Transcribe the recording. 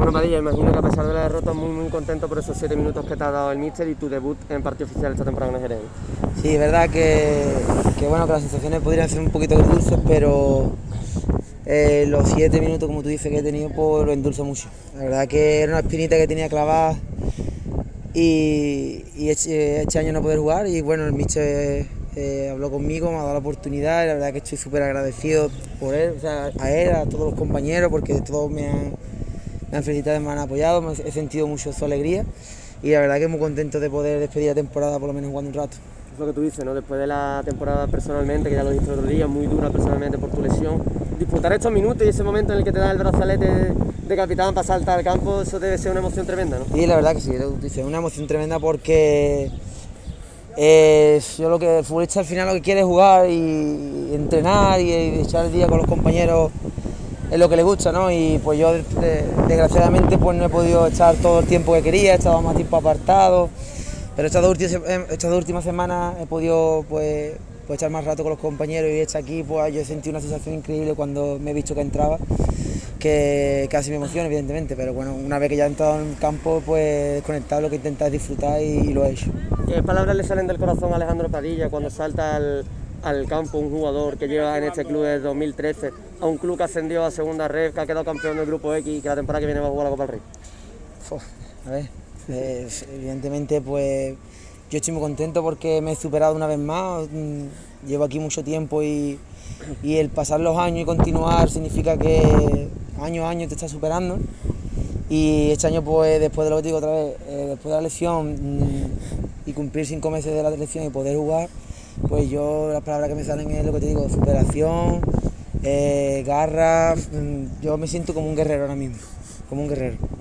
Bueno, Padilla, imagino que a pesar de la derrota muy contento por esos 7 minutos que te ha dado el míster y tu debut en partido oficial esta temporada en Jerez. Sí, es verdad que bueno, que las sensaciones podrían ser un poquito dulces, pero los 7 minutos, como tú dices, que he tenido, pues lo endulzo mucho. La verdad que era una espinita que tenía clavada y este año no poder jugar, y bueno, el míster habló conmigo, me ha dado la oportunidad y la verdad que estoy súper agradecido por él, o sea, a él, a todos los compañeros, porque todos me han felicitado, me han apoyado, he sentido mucho su alegría y la verdad que muy contento de poder despedir la temporada por lo menos jugando un rato. Es lo que tú dices, ¿no? Después de la temporada personalmente, que ya lo dijiste el otro día, muy dura personalmente por tu lesión, disputar estos minutos y ese momento en el que te dan el brazalete de capitán para saltar al campo, eso debe ser una emoción tremenda, ¿no? Sí, la verdad que sí, es una emoción tremenda porque yo lo que el futbolista al final lo que quiere es jugar y entrenar y echar el día con los compañeros es lo que le gusta, ¿no? Y pues yo desgraciadamente pues no he podido echar todo el tiempo que quería, he estado más tiempo apartado, pero estas dos últimas semanas he podido pues echar más rato con los compañeros y estar aquí, pues yo he sentido una sensación increíble cuando me he visto que entraba, que casi me emociona evidentemente, pero bueno, una vez que ya he entrado en el campo, pues desconectar, lo que intentar es disfrutar y lo he hecho. ¿Qué palabras le salen del corazón a Alejandro Padilla cuando salta al campo un jugador que lleva en este club desde 2013, a un club que ascendió a segunda red, que ha quedado campeón del Grupo X y que la temporada que viene va a jugar la Copa del Rey? A ver, evidentemente pues yo estoy muy contento porque me he superado una vez más, llevo aquí mucho tiempo y el pasar los años y continuar significa que año a año te estás superando, y este año pues después de lo que te digo otra vez, después de la lesión y cumplir 5 meses de la lesión y poder jugar, pues yo las palabras que me salen es lo que te digo, superación, garra, yo me siento como un guerrero ahora mismo, como un guerrero.